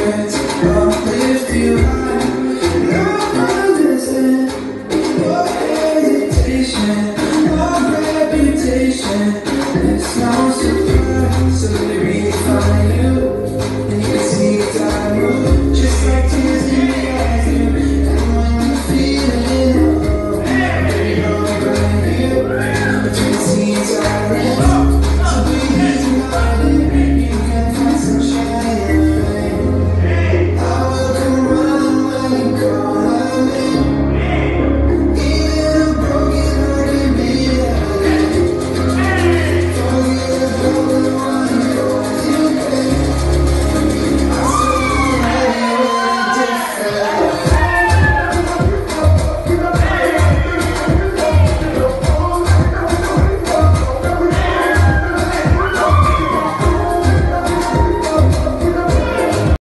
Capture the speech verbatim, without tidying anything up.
secrets, uplift you high. And I understand your hesitation, your reputation. It's no surprise, so they redefine you. And you can see it, I move just like